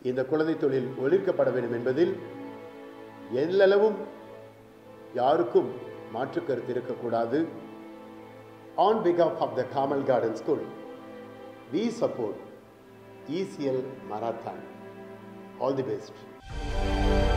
இந்த குழந்தை தொழில் ஒழிக்கப்பட வேண்டும் என்பதில் எல்லளவும் யாருக்கும் மாற்று கருத்து இருக்கக்கூடாது. On behalf of the Carmel Garden School, we support ECL Marathon. All the best.